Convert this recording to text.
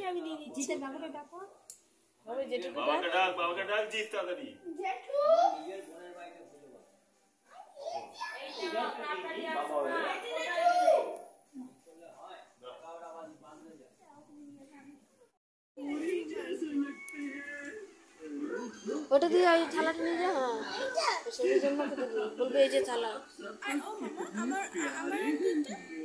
আমি দিয়ে দিচ্ছি। জিতের বাবাকে ডাকো। হবে জেঠু বাবাকে ডাক জিত তাড়াতাড়ি। জেঠু ওটা দিয়ে ওই থালাটা নিয়ে যা। হ্যাঁ সেই জন্য বলবে এই যে থালা।